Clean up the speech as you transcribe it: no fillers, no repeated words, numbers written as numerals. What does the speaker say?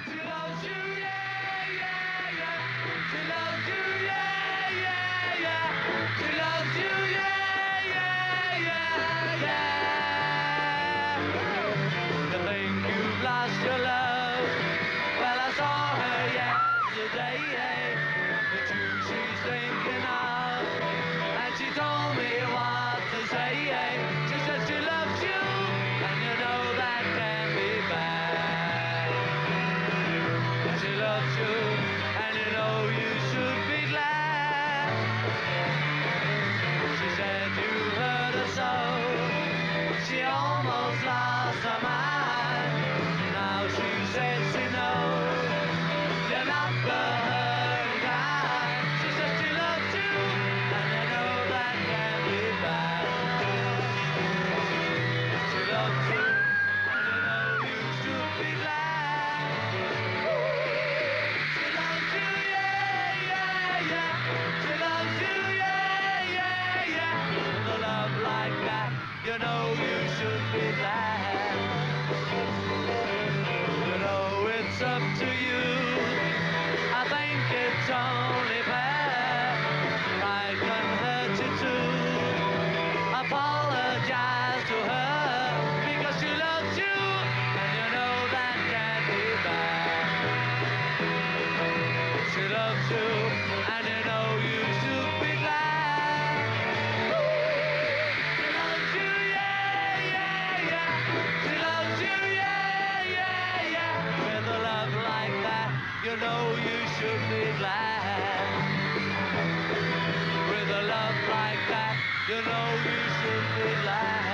She loves you, yeah, yeah, yeah. She loves you, yeah, yeah, yeah. She loves you, yeah, yeah, yeah, yeah. You think you've lost your love? Well, I saw her yesterday. The two she's thinking of, and she told me what to say. She said she loves you, and you know that can be bad. She loves you, and you know you should be glad. She said you hurt her so, she almost lost her mind. Now she says she knows you're not the hurt kind. She says she loves you, and you know that can be bad. She loves you, and you know you should be glad. She loves you, yeah, yeah, yeah. She loves you, yeah, yeah, yeah. With a love like that, you know you should be glad. You know it's up to you. I think it's only fair. Pride can hurt you too. Apologize to her because she loves you, and you know that can't be bad. She loves you, and you know you should be glad. She loves you, yeah, yeah, yeah. She loves you, yeah, yeah, yeah. With a love like that, you know you should be glad. With a love like that, you know you should be glad.